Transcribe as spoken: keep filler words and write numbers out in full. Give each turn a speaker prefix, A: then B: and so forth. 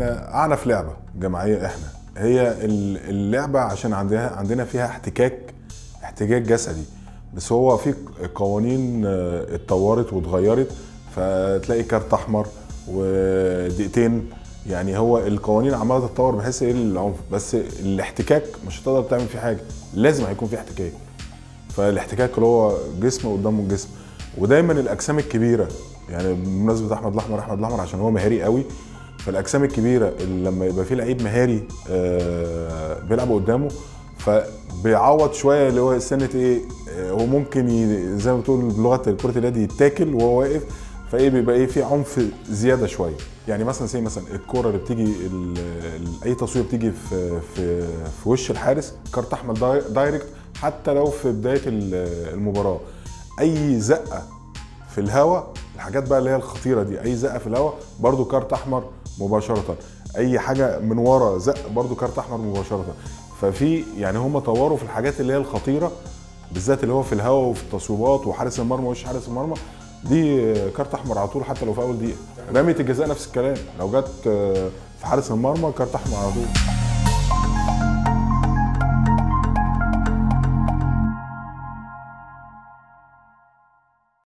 A: احنا اعنف لعبه جماعيه احنا هي اللعبه، عشان عندنا عندنا فيها احتكاك احتكاك جسدي. بس هو في قوانين اتطورت واتغيرت، فتلاقي كارت احمر ودقيقتين. يعني هو القوانين عماله تتطور بحيث ايه العنف، بس الاحتكاك مش هتقدر تعمل فيه حاجه، لازم هيكون فيه احتكاك. فالاحتكاك اللي هو جسم قدامه الجسم، ودايما الاجسام الكبيره. يعني بمناسبه احمد الاحمر، احمد الاحمر عشان هو مهاري قوي، فالاجسام الكبيره اللي لما يبقى فيه لعيب مهاري آه بيلعب قدامه، فبيعوض شويه اللي هو سنه ايه، هو ممكن زي ما بتقول بلغه كره اليد يتاكل وهو واقف، فايه بيبقى ايه في عنف زياده شويه. يعني مثلا زي مثلا الكوره اللي بتيجي ال ال اي تصوير بتيجي في في في وش الحارس، كارت احمر دايركت حتى لو في بدايه المباراه. اي زقه في الهواء، الحاجات بقى اللي هي الخطيره دي، اي زقه في الهواء برضو كارت احمر مباشره. اي حاجه من ورا زق برضو كارت احمر مباشره. ففي يعني هم طوروا في الحاجات اللي هي الخطيره، بالذات اللي هو في الهواء وفي التصويبات وحارس المرمى وش حارس المرمى، دي كارت احمر على طول حتى لو في اول دقيقه. رميه الجزاء نفس الكلام، لو جت في حارس المرمى كارت احمر على طول.